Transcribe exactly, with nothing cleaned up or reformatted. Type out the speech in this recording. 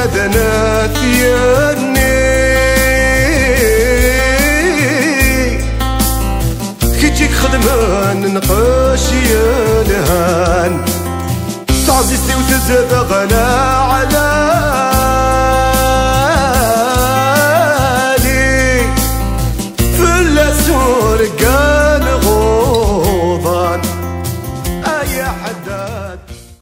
ماذا ثياني كيجيك خدمان نقاش يا لهان تعزيزتي وتزاد غلا على